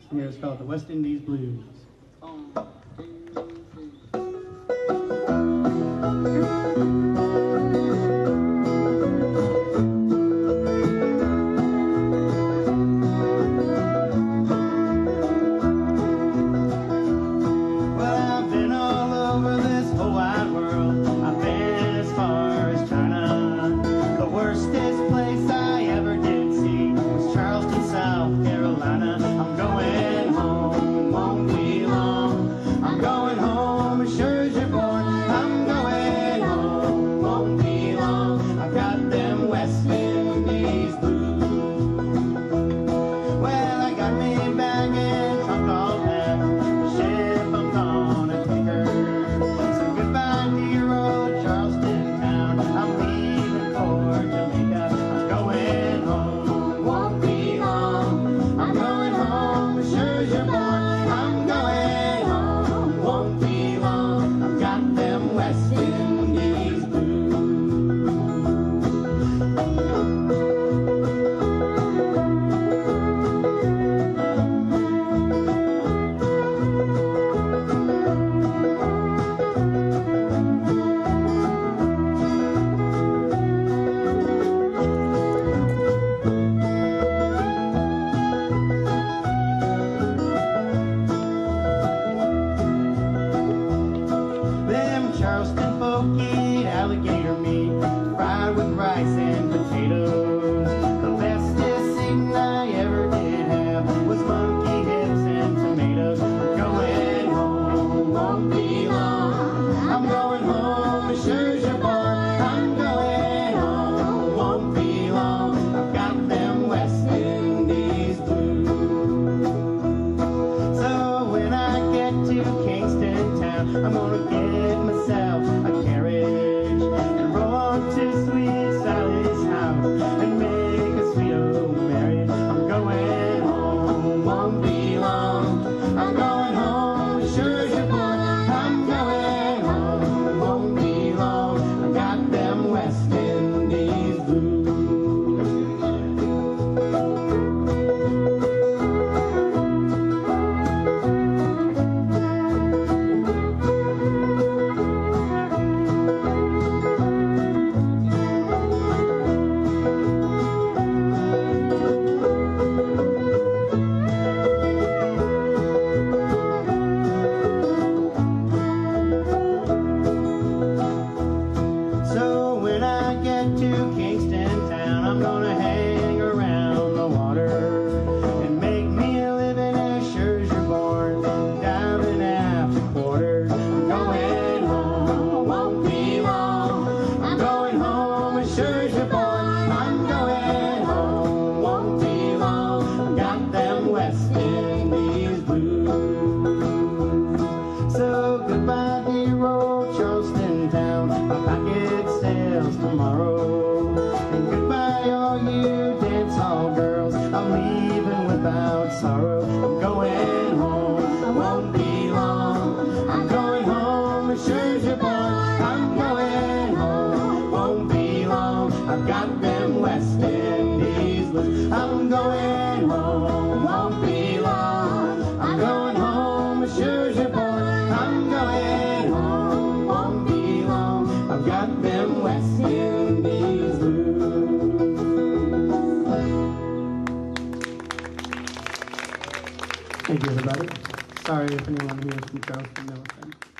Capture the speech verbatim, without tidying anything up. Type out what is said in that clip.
And here's called the West Indies Blues. I'm gonna get myself a carriage and roll on to sweet Sally's house and make a sweet old marriage. I'm going home, won't be long. I'm going home, sure as you're born. I'm going home, won't be long. I got them West Indies blues. Tomorrow. And goodbye all you dance hall girls, I'm leaving without sorrow. I'm going home, I won't be long. I'm going home as sure as you're born. I'm going home, won't be long. I've got them West Indies blues. I'm going home, won't be long. I'm going home as sure as you're born. I'm going home, won't be long. I've got them West Indies blues. Thank you, everybody. Sorry if anyone here is from Charleston, no offense.